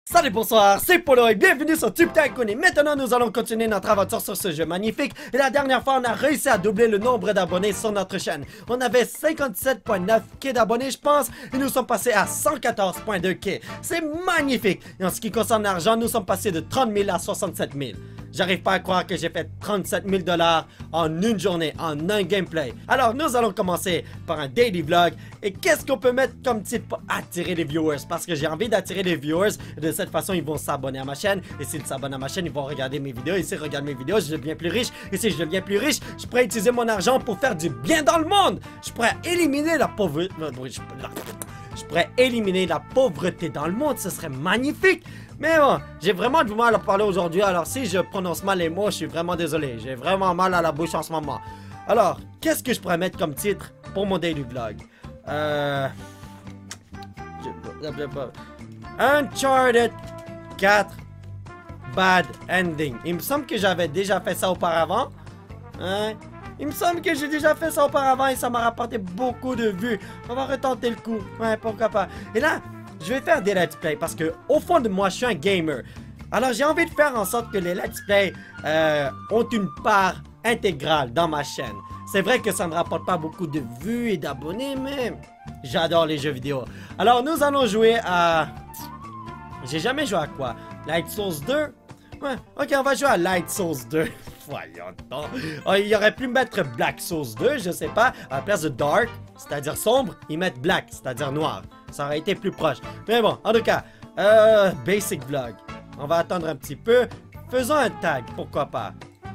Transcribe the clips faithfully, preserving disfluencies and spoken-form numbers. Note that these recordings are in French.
Salut, bonsoir, c'est Polo et bienvenue sur Tube Tycoon. Et maintenant nous allons continuer notre aventure sur ce jeu magnifique. Et la dernière fois on a réussi à doubler le nombre d'abonnés sur notre chaîne. On avait cinquante-sept virgule neuf K d'abonnés je pense. Et nous sommes passés à cent quatorze virgule deux K. C'est magnifique. Et en ce qui concerne l'argent, nous sommes passés de trente mille à soixante-sept mille. J'arrive pas à croire que j'ai fait trente-sept mille dollars en une journée, en un gameplay. Alors nous allons commencer par un daily vlog. Et qu'est-ce qu'on peut mettre comme titre pour attirer les viewers? Parce que j'ai envie d'attirer les viewers. Et de cette façon, ils vont s'abonner à ma chaîne. Et s'ils s'abonnent à ma chaîne, ils vont regarder mes vidéos. Et s'ils regardent mes vidéos, je deviens plus riche. Et si je deviens plus riche, je pourrais utiliser mon argent pour faire du bien dans le monde. Je pourrais éliminer la pauvreté. Je pourrais éliminer la pauvreté dans le monde. Ce serait magnifique. Mais bon, j'ai vraiment du mal à parler aujourd'hui. Alors si je prononce mal les mots, je suis vraiment désolé. J'ai vraiment mal à la bouche en ce moment. Alors, qu'est-ce que je pourrais mettre comme titre pour mon daily vlog? Euh... Uncharted quatre Bad Ending. Il me semble que j'avais déjà fait ça auparavant. Hein? Il me semble que j'ai déjà fait ça auparavant et ça m'a rapporté beaucoup de vues. On va retenter le coup. Ouais, pourquoi pas. Et là, je vais faire des let's play parce que au fond de moi, je suis un gamer. Alors j'ai envie de faire en sorte que les let's play euh, ont une part intégrale dans ma chaîne. C'est vrai que ça ne rapporte pas beaucoup de vues et d'abonnés, mais j'adore les jeux vidéo. Alors nous allons jouer à... J'ai jamais joué à quoi? Light Souls deux? Ouais, ok, on va jouer à Light Souls deux. Voyons donc. Oh, il aurait pu mettre Black Souls deux, je sais pas. À la place de Dark, c'est-à-dire sombre, ils mettent Black, c'est-à-dire noir. Ça aurait été plus proche. Mais bon, en tout cas, euh, Basic Vlog. On va attendre un petit peu. Faisons un tag, pourquoi pas.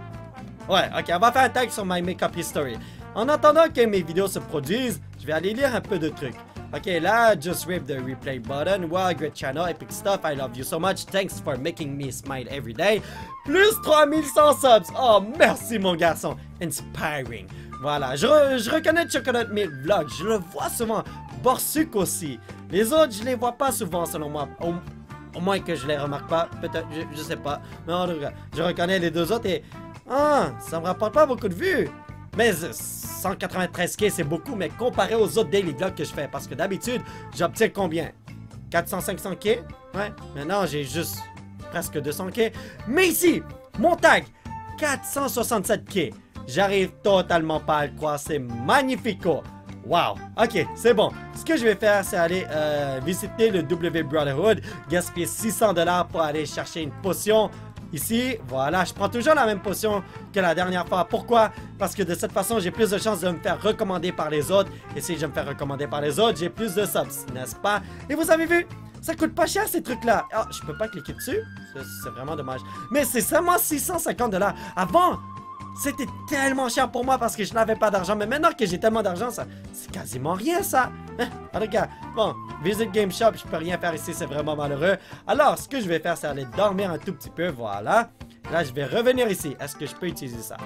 Ouais, ok, on va faire un tag sur My Makeup History. En attendant que mes vidéos se produisent, je vais aller lire un peu de trucs. Ok, là, just rip the replay button. Wow, great channel, epic stuff. I love you so much. Thanks for making me smile every day. Plus trois mille cent subs. Oh, merci mon garçon. Inspiring. Voilà, je, re je reconnais Chocolate Milk Vlog. Je le vois souvent. Borsuk aussi. Les autres, je les vois pas souvent selon moi. Au, au moins que je les remarque pas. Peut-être, je, je sais pas. Mais en tout cas, je reconnais les deux autres et... Ah, ça me rapporte pas beaucoup de vues. Mais cent quatre-vingt-treize K c'est beaucoup, mais comparé aux autres daily vlogs que je fais, parce que d'habitude, j'obtiens combien? quatre cents à cinq cents K? Ouais, maintenant j'ai juste presque deux cents K. Mais ici, mon tag, quatre cent soixante-sept K. J'arrive totalement pas à le croire, c'est magnifico. Wow, ok, c'est bon. Ce que je vais faire, c'est aller euh, visiter le W Brotherhood, gaspiller six cents dollars pour aller chercher une potion. Ici, voilà, je prends toujours la même potion que la dernière fois. Pourquoi? Parce que de cette façon, j'ai plus de chances de me faire recommander par les autres. Et si je me fais recommander par les autres, j'ai plus de subs, n'est-ce pas? Et vous avez vu? Ça coûte pas cher ces trucs-là. Ah, je peux pas cliquer dessus? C'est vraiment dommage. Mais c'est seulement six cent cinquante dollars. Avant, c'était tellement cher pour moi parce que je n'avais pas d'argent. Mais maintenant que j'ai tellement d'argent, ça, c'est quasiment rien, ça. Hein? Ah, regarde. Bon, Visit Game Shop, je peux rien faire ici, c'est vraiment malheureux. Alors, ce que je vais faire, c'est aller dormir un tout petit peu. Voilà. Là, je vais revenir ici. Est-ce que je peux utiliser ça?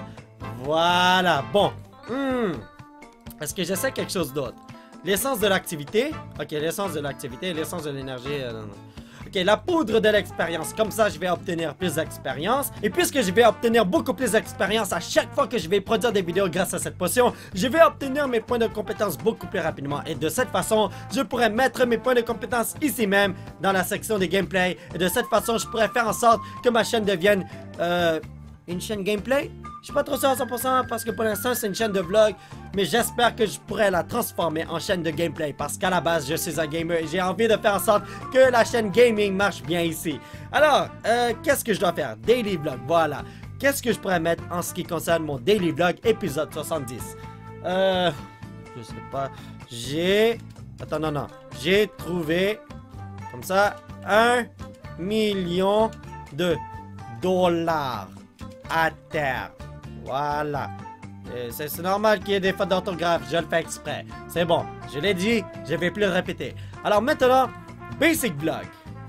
Voilà. Bon. Hmm. Est-ce que j'essaie quelque chose d'autre? L'essence de l'activité. Ok, l'essence de l'activité, l'essence de l'énergie. Euh, Ok, la poudre de l'expérience. Comme ça, je vais obtenir plus d'expérience. Et puisque je vais obtenir beaucoup plus d'expérience à chaque fois que je vais produire des vidéos grâce à cette potion, je vais obtenir mes points de compétence beaucoup plus rapidement. Et de cette façon, je pourrais mettre mes points de compétence ici même, dans la section des gameplays. Et de cette façon, je pourrais faire en sorte que ma chaîne devienne... Euh, une chaîne gameplay? Je suis pas trop sûr à cent pour cent parce que pour l'instant c'est une chaîne de vlog, mais j'espère que je pourrais la transformer en chaîne de gameplay parce qu'à la base je suis un gamer et j'ai envie de faire en sorte que la chaîne gaming marche bien ici. Alors, euh, qu'est-ce que je dois faire? Daily vlog, voilà. Qu'est-ce que je pourrais mettre en ce qui concerne mon daily vlog épisode soixante-dix? Euh, je sais pas. J'ai... Attends, non, non. J'ai trouvé, comme ça, un million de dollars à terre. Voilà. C'est normal qu'il y ait des fautes d'orthographe. Je le fais exprès. C'est bon. Je l'ai dit. Je vais plus le répéter. Alors maintenant, Basic Vlog.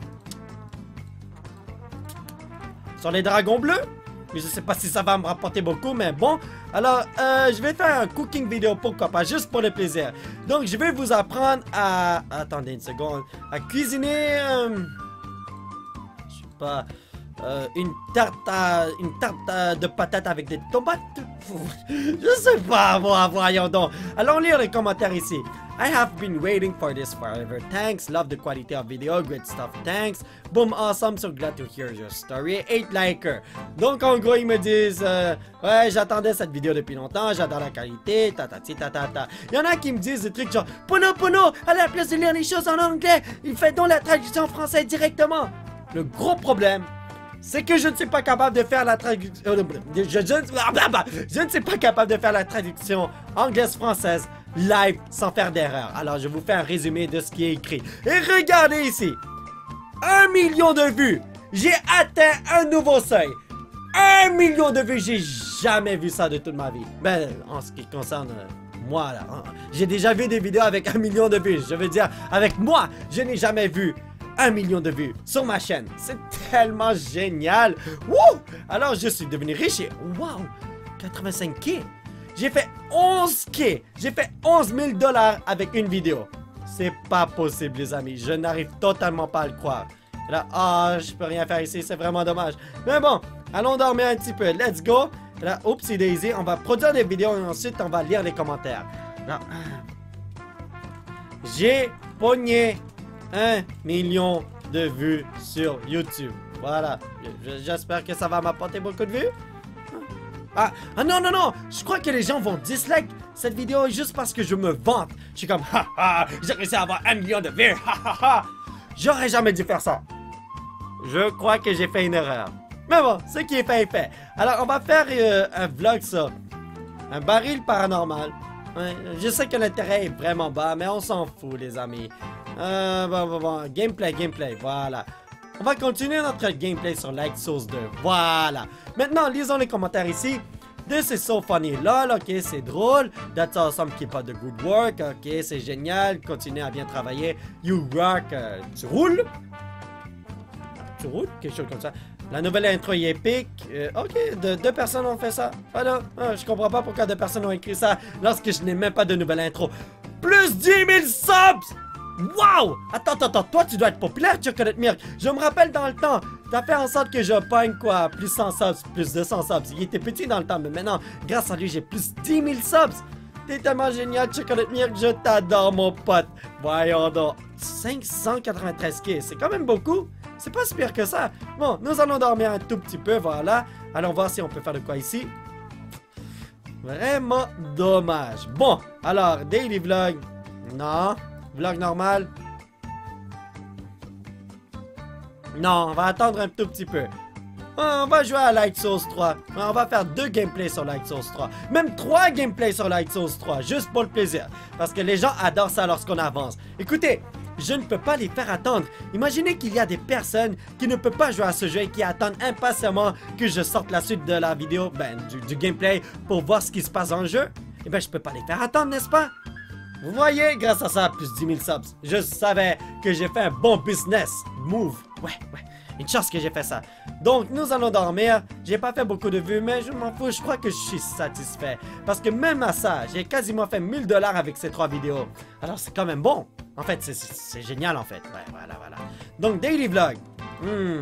Sur les dragons bleus. Mais je sais pas si ça va me rapporter beaucoup, mais bon. Alors, euh, je vais faire un cooking vidéo, pourquoi pas, juste pour le plaisir. Donc, je vais vous apprendre à... Attendez une seconde. À cuisiner... Euh... Je sais pas... Euh, une tarte à, une tarte à, de patates avec des tomates. Je sais pas, moi, voyons donc. Allons lire les commentaires ici. I have been waiting for this forever. Thanks. Love the quality of video. Great stuff. Thanks. Boom. Awesome. So glad to hear your story. eight likers. Donc, en gros, ils me disent euh, ouais, j'attendais cette vidéo depuis longtemps. J'adore la qualité. Ta ta ta ta ta. Il y en a qui me disent des trucs genre Pono Pono, à la place de lire les choses en anglais, il fait donc la traduction en français directement. Le gros problème, c'est que je ne suis pas capable de faire la traduction. Je, je, je, je ne suis pas capable de faire la traduction anglaise-française live sans faire d'erreur. Alors, je vous fais un résumé de ce qui est écrit. Et regardez ici. Un million de vues. J'ai atteint un nouveau seuil. Un million de vues. J'ai jamais vu ça de toute ma vie. Ben, en ce qui concerne euh, moi, là. Hein, j'ai déjà vu des vidéos avec un million de vues. Je veux dire, avec moi, je n'ai jamais vu un million de vues sur ma chaîne. C'est tellement génial. Wouh! Alors, je suis devenu riche et wow! quatre-vingt-cinq K. J'ai fait onze K. J'ai fait onze mille dollars avec une vidéo. C'est pas possible, les amis. Je n'arrive totalement pas à le croire. Et là, ah, oh, je peux rien faire ici. C'est vraiment dommage. Mais bon, allons dormir un petit peu. Let's go. Et là, oups, c'est Daisy. On va produire des vidéos et ensuite, on va lire les commentaires. Là, j'ai pogné un million de vues sur YouTube. Voilà. J'espère que ça va m'apporter beaucoup de vues. Ah, ah non, non, non. Je crois que les gens vont dislike cette vidéo juste parce que je me vante. Je suis comme, ha ha, j'ai réussi à avoir un million de vues. Ha ha ha. J'aurais jamais dû faire ça. Je crois que j'ai fait une erreur. Mais bon, ce qui est fait est fait. Alors, on va faire euh, un vlog sur un baril paranormal. Ouais, je sais que l'intérêt est vraiment bas, mais on s'en fout, les amis. Euh, bon, bon, bon. Gameplay, gameplay, voilà. On va continuer notre gameplay sur Light Source deux. Voilà. Maintenant, lisons les commentaires ici. This is so funny. Lol, ok, c'est drôle. That's awesome, keep up the good work. Ok, c'est génial. Continue à bien travailler. You rock. Euh, tu roules? Tu roules? Quelque chose comme ça. La nouvelle intro est épique. Euh, ok, de, deux personnes ont fait ça. Ah non, ah, je comprends pas pourquoi deux personnes ont écrit ça lorsque je n'ai même pas de nouvelle intro. Plus dix mille subs! Wow! Attends, attends, attends, toi tu dois être populaire, Chocolate Milk. Je me rappelle dans le temps, t'as fait en sorte que je pogne quoi, plus cent subs, plus deux cents subs. Il était petit dans le temps, mais maintenant, grâce à lui, j'ai plus dix mille subs. T'es tellement génial, Chocolate Milk, je t'adore, mon pote. Voyons donc. cinq cent quatre-vingt-treize K, c'est quand même beaucoup. C'est pas si pire que ça. Bon, nous allons dormir un tout petit peu, voilà. Allons voir si on peut faire de quoi ici. Vraiment dommage. Bon, alors, daily vlog. Non. Vlog normal. Non, on va attendre un tout petit peu. On va jouer à Light Source trois. On va faire deux gameplays sur Light Source trois. Même trois gameplays sur Light Source trois. Juste pour le plaisir. Parce que les gens adorent ça lorsqu'on avance. Écoutez, je ne peux pas les faire attendre. Imaginez qu'il y a des personnes qui ne peuvent pas jouer à ce jeu et qui attendent impatiemment que je sorte la suite de la vidéo, ben, du, du gameplay pour voir ce qui se passe dans le jeu. Eh ben, je peux pas les faire attendre, n'est-ce pas? Vous voyez, grâce à ça, plus dix mille subs. Je savais que j'ai fait un bon business move. Ouais, ouais. Une chance que j'ai fait ça. Donc, nous allons dormir. J'ai pas fait beaucoup de vues, mais je m'en fous. Je crois que je suis satisfait. Parce que même à ça, j'ai quasiment fait mille dollars avec ces trois vidéos. Alors, c'est quand même bon. En fait, c'est génial, en fait. Ouais, voilà, voilà. Donc, daily vlog. Hmm.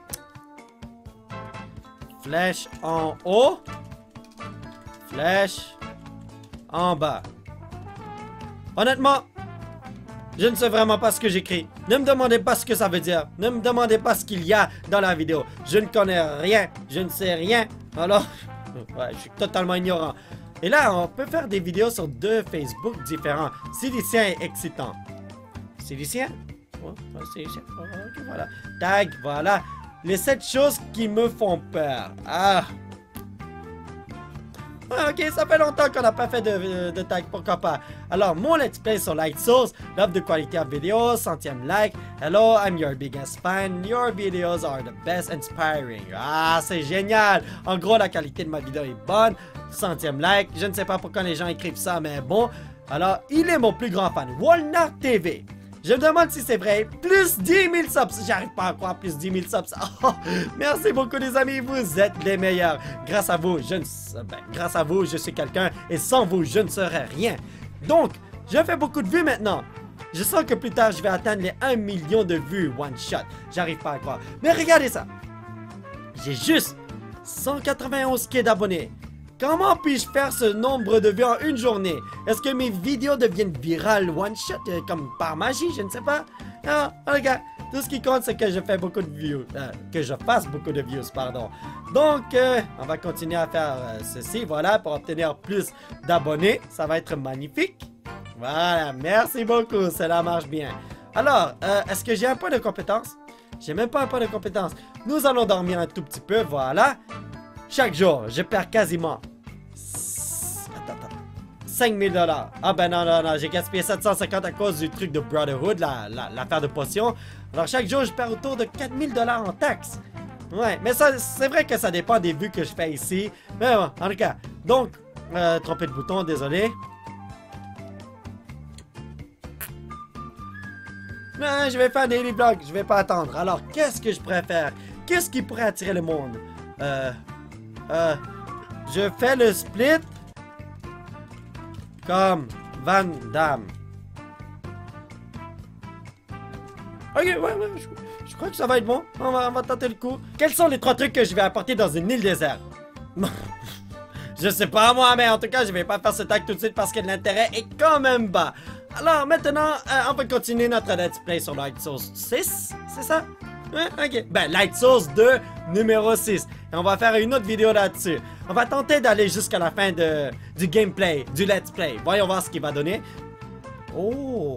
Flèche en haut. Flèche en bas. Honnêtement, je ne sais vraiment pas ce que j'écris. Ne me demandez pas ce que ça veut dire. Ne me demandez pas ce qu'il y a dans la vidéo. Je ne connais rien. Je ne sais rien. Alors, ouais, je suis totalement ignorant. Et là, on peut faire des vidéos sur deux Facebook différents. Silicien et excitant. Silicien? Ouais, ouais, Silicien. Oh, ok, voilà. Tag, voilà. Les sept choses qui me font peur. Ah. Ah, ok, ça fait longtemps qu'on n'a pas fait de, de tag, pourquoi pas. Alors, mon let's play sur Light Source, love the quality of videos, centième like. Hello, I'm your biggest fan. Your videos are the best, inspiring. Ah, c'est génial. En gros, la qualité de ma vidéo est bonne. Centième like. Je ne sais pas pourquoi les gens écrivent ça, mais bon. Alors, il est mon plus grand fan. Walnut T V. Je me demande si c'est vrai. Plus dix mille subs. J'arrive pas à croire plus dix mille subs. Oh, merci beaucoup les amis. Vous êtes les meilleurs. Grâce à vous, je ne... Ben, grâce à vous, je suis quelqu'un. Et sans vous, je ne serais rien. Donc, je fais beaucoup de vues maintenant. Je sens que plus tard, je vais atteindre les un million de vues one shot. J'arrive pas à croire. Mais regardez ça. J'ai juste cent quatre-vingt-onze K d'abonnés. Comment puis-je faire ce nombre de vues en une journée? Est-ce que mes vidéos deviennent virales one shot, euh, comme par magie? Je ne sais pas. Non, regarde. Tout ce qui compte, c'est que je fais beaucoup de views. Euh, que je fasse beaucoup de views, pardon. Donc, euh, on va continuer à faire euh, ceci, voilà, pour obtenir plus d'abonnés. Ça va être magnifique. Voilà, merci beaucoup, cela marche bien. Alors, euh, est-ce que j'ai un point de compétence? J'ai même pas un point de compétence. Nous allons dormir un tout petit peu, voilà. Chaque jour, je perds quasiment... Attends, attends. cinq mille dollars. Ah ben non, non, non, j'ai gaspillé sept cent cinquante à cause du truc de Brotherhood, l'affaire la, la, de potion. Alors chaque jour, je perds autour de quatre mille dollars en taxes. Ouais, mais ça, c'est vrai que ça dépend des vues que je fais ici. Mais bon, en tout cas. Donc, euh, trompé de bouton, désolé. Non, je vais faire un daily vlog, je vais pas attendre. Alors, qu'est-ce que je préfère? Qu'est-ce qui pourrait attirer le monde? Euh... Euh... Je fais le split... Comme Van Damme. Ok, ouais, ouais, je, je crois que ça va être bon. On va, on va tenter le coup. Quels sont les trois trucs que je vais apporter dans une île déserte? Je sais pas moi, mais en tout cas, je vais pas faire ce tag tout de suite parce que l'intérêt est quand même bas. Alors maintenant, euh, on va continuer notre let's play sur Light Source six, c'est ça? Ouais, ok. Ben, Light Source deux, numéro six. Et on va faire une autre vidéo là-dessus. On va tenter d'aller jusqu'à la fin de, du gameplay, du let's play. Voyons voir ce qu'il va donner. Oh!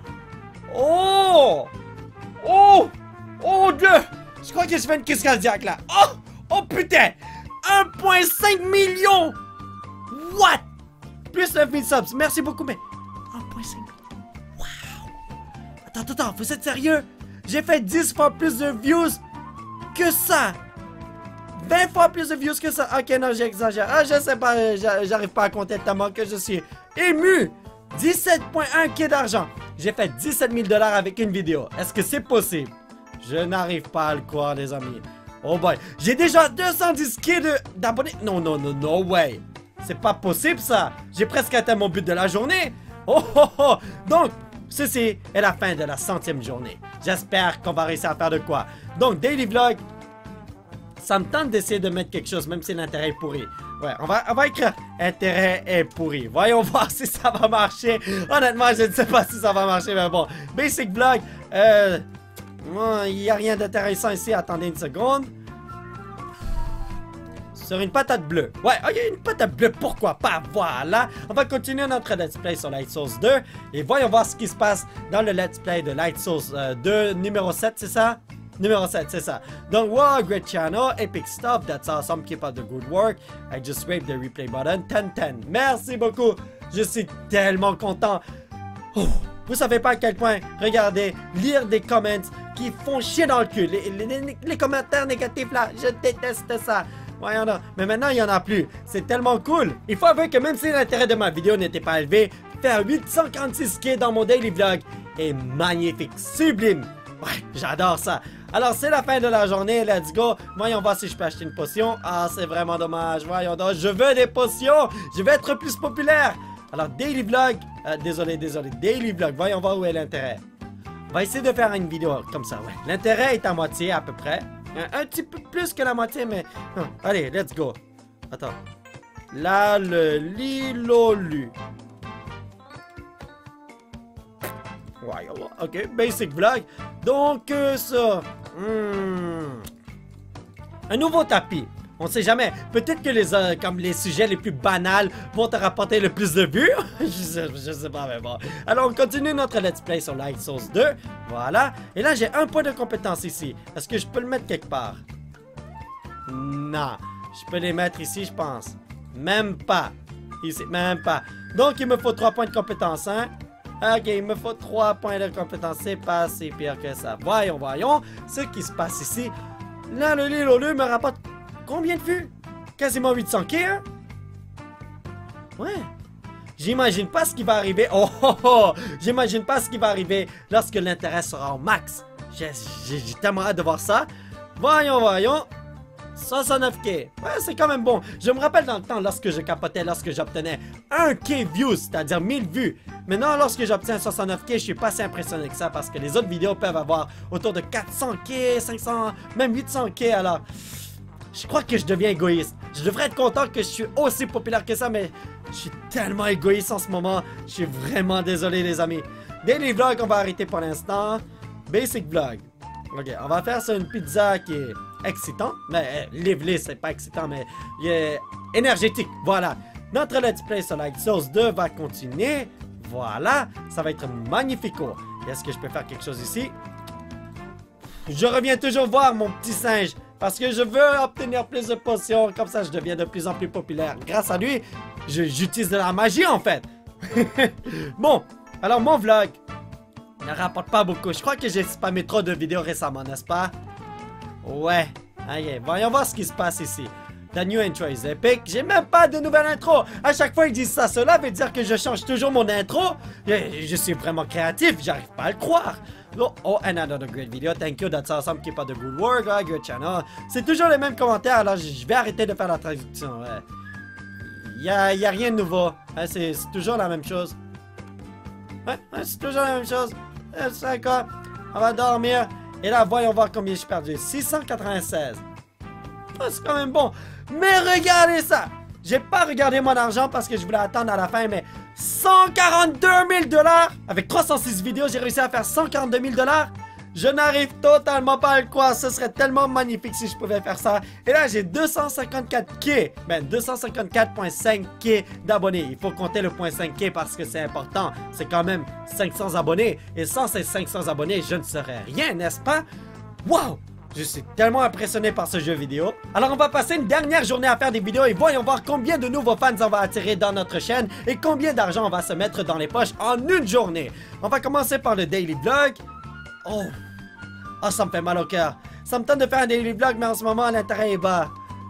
Oh! Oh! Oh Dieu! Je crois que je fais une crise cardiaque là. Oh! Oh putain! un virgule cinq million! What? Plus neuf mille subs. Merci beaucoup, mais... un virgule cinq million. Wow! Attends, attends, attends, vous êtes sérieux? J'ai fait dix fois plus de views que ça! vingt fois plus de views que ça! Ok, non, j'exagère. Ah, je sais pas, j'arrive pas à compter tellement que je suis ému! dix-sept virgule un K d'argent. J'ai fait dix-sept mille dollars avec une vidéo. Est-ce que c'est possible? Je n'arrive pas à le croire, les amis. Oh boy. J'ai déjà deux cent dix K d'abonnés. Non, non, non, no way. C'est pas possible, ça. J'ai presque atteint mon but de la journée. Oh, oh, oh. Donc, ceci est la fin de la centième journée. J'espère qu'on va réussir à faire de quoi. Donc, daily vlog. Ça me tente d'essayer de mettre quelque chose, même si l'intérêt est pourri. Ouais, on va, on va écrire intérêt est pourri. Voyons voir si ça va marcher. Honnêtement, je ne sais pas si ça va marcher, mais bon. Basic vlog. Euh... Il n'y a rien d'intéressant ici. Attendez une seconde. Sur une patate bleue. Ouais, il y a une patate bleue. Pourquoi pas? Voilà. On va continuer notre let's play sur Light Source deux. Et voyons voir ce qui se passe dans le let's play de Light Source euh, deux, numéro sept, c'est ça? Numéro sept, c'est ça. Donc, wow, great channel, epic stuff, that's awesome, keep up the good work. I just raped the replay button, ten ten. Merci beaucoup, je suis tellement content. Oh, vous savez pas à quel point, regardez, lire des comments qui font chier dans le cul. Les, les, les, les commentaires négatifs là, je déteste ça. Voyons donc, mais maintenant il y en a plus. C'est tellement cool. Il faut avouer que même si l'intérêt de ma vidéo n'était pas élevé, faire huit cent quarante-six K dans mon daily vlog est magnifique, sublime. Ouais, j'adore ça. Alors, c'est la fin de la journée. Let's go. Voyons voir si je peux acheter une potion. Ah, c'est vraiment dommage. Voyons donc. Je veux des potions. Je veux être plus populaire. Alors, daily vlog. Euh, désolé, désolé. Daily vlog. Voyons voir où est l'intérêt. On va essayer de faire une vidéo comme ça, ouais. L'intérêt est à moitié, à peu près. Un, un petit peu plus que la moitié, mais... Non. Allez, let's go. Attends. Là, le lilolu. Ouais, ok, basic vlog. Donc, euh, ça. Hmm. Un nouveau tapis. On sait jamais. Peut-être que les, euh, comme les sujets les plus banals vont te rapporter le plus de vues. je, sais, je sais pas, mais bon. Alors, on continue notre let's play sur Light Source deux. Voilà. Et là, j'ai un point de compétence ici. Est-ce que je peux le mettre quelque part? Non. Je peux les mettre ici, je pense. Même pas. Ici, même pas. Donc, il me faut trois points de compétence, hein? Ok, il me faut trois points de compétence. C'est pas si pire que ça. Voyons, voyons ce qui se passe ici. Là, le lilolu me rapporte combien de vues? Quasiment huit cents K, hein? Ouais. J'imagine pas ce qui va arriver. Oh, oh, oh. J'imagine pas ce qui va arriver lorsque l'intérêt sera au max. J'ai tellement hâte de voir ça. Voyons, voyons. soixante-neuf K. Ouais, c'est quand même bon. Je me rappelle dans le temps lorsque je capotais, lorsque j'obtenais un K views, c'est-à-dire mille vues. Maintenant, lorsque j'obtiens soixante-neuf K, je suis pas si impressionné que ça parce que les autres vidéos peuvent avoir autour de quatre cents K, cinq cents, même huit cents K. Alors, Je crois que je deviens égoïste. Je devrais être content que je suis aussi populaire que ça, mais je suis tellement égoïste en ce moment. Je suis vraiment désolé, les amis. Daily vlog, on va arrêter pour l'instant. Basic vlog. Ok, on va faire ça une pizza qui est excitant. Mais euh, lively, c'est pas excitant, mais il est énergétique. Voilà. Notre Let's Play sur Light Source deux va continuer. Voilà. Ça va être magnifico. Est-ce que je peux faire quelque chose ici? Je reviens toujours voir mon petit singe. Parce que je veux obtenir plus de potions. Comme ça, je deviens de plus en plus populaire. Grâce à lui, j'utilise de la magie, en fait. Bon, alors mon vlog ne rapporte pas beaucoup. Je crois que j'ai spammé trop de vidéos récemment, n'est-ce pas? Ouais. Ok, voyons voir ce qui se passe ici. The new intro is epic. J'ai même pas de nouvelle intro. À chaque fois ils disent ça, cela veut dire que je change toujours mon intro. Je, je suis vraiment créatif, j'arrive pas à le croire. Oh, oh, and another great video. Thank you, that's awesome. Keep up the good work, right? Good channel. C'est toujours les mêmes commentaires, alors je, je vais arrêter de faire la traduction. Ouais. Y a, y a rien de nouveau. Ouais, c'est toujours la même chose. Ouais, ouais c'est toujours la même chose. C'est quoi? On va dormir. Et là, voyons voir combien j'ai perdu. six cent quatre-vingt-seize. Oh, c'est quand même bon. Mais regardez ça. J'ai pas regardé mon argent parce que je voulais attendre à la fin, mais cent quarante-deux mille dollars. Avec trois cent six vidéos, j'ai réussi à faire cent quarante-deux mille dollars. Je n'arrive totalement pas à le croire. Ce serait tellement magnifique si je pouvais faire ça. Et là, j'ai deux cent cinquante-quatre K. Ben, deux cent cinquante-quatre virgule cinq K d'abonnés. Il faut compter le point cinq K parce que c'est important. C'est quand même cinq cents abonnés. Et sans ces cinq cents abonnés, je ne serais rien, n'est-ce pas? Wow! Je suis tellement impressionné par ce jeu vidéo. Alors on va passer une dernière journée à faire des vidéos et voyons voir combien de nouveaux fans on va attirer dans notre chaîne et combien d'argent on va se mettre dans les poches en une journée. On va commencer par le daily vlog. Oh, oh ça me fait mal au cœur. Ça me tente de faire un daily vlog mais en ce moment l'intérêt est bas.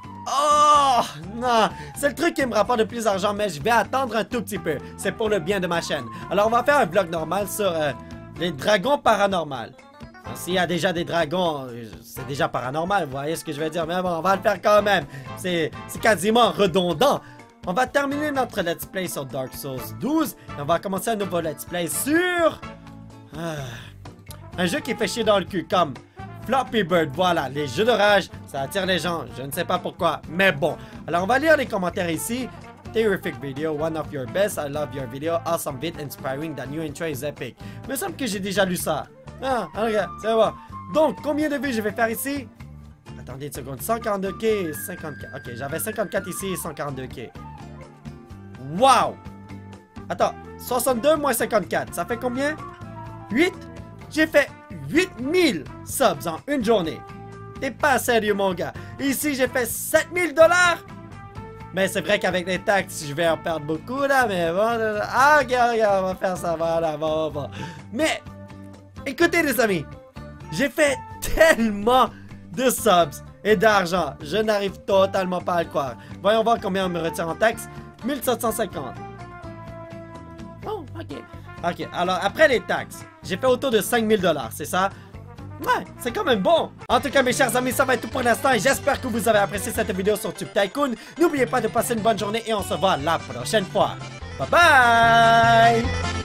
Oh non, c'est le truc qui me rapporte le plus d'argent mais je vais attendre un tout petit peu. C'est pour le bien de ma chaîne. Alors on va faire un vlog normal sur euh, les dragons paranormaux. S'il y a déjà des dragons, c'est déjà paranormal, vous voyez ce que je veux dire. Mais bon, on va le faire quand même. C'est quasiment redondant. On va terminer notre let's play sur Dark Souls douze. Et on va commencer un nouveau let's play sur... Euh, un jeu qui fait chier dans le cul, comme Flappy Bird. Voilà, les jeux de rage, ça attire les gens. Je ne sais pas pourquoi, mais bon. Alors, on va lire les commentaires ici. Terrific video, one of your best. I love your video. Awesome vid, inspiring. The new intro is epic. Il me semble que j'ai déjà lu ça. Ah, regarde, c'est bon. Donc, combien de vues je vais faire ici? Attendez une seconde. cent quarante-deux K, cinquante-quatre. Ok, j'avais cinquante-quatre ici et cent quarante-deux K. Wow! Attends, soixante-deux moins cinquante-quatre, ça fait combien? huit? J'ai fait huit mille subs en une journée. T'es pas sérieux, mon gars. Ici, j'ai fait sept mille dollars. Mais c'est vrai qu'avec les taxes, je vais en perdre beaucoup, là. Mais bon, ah, regarde, regarde, on va faire ça. Voilà, bon, bon. Mais... écoutez les amis, j'ai fait tellement de subs et d'argent, je n'arrive totalement pas à le croire. Voyons voir combien on me retire en taxes. mille sept cent cinquante. Oh, ok. Ok, alors après les taxes, j'ai fait autour de cinq mille dollars, c'est ça? Ouais, c'est quand même bon. En tout cas, mes chers amis, ça va être tout pour l'instant et j'espère que vous avez apprécié cette vidéo sur Tube Tycoon. N'oubliez pas de passer une bonne journée et on se voit la prochaine fois. Bye bye!